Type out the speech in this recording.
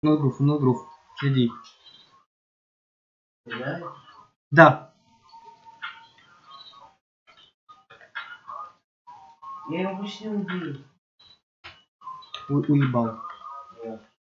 Фуннелгрув. Следи. Стреляет? Да. Я его почти убил. Уебал. Нет.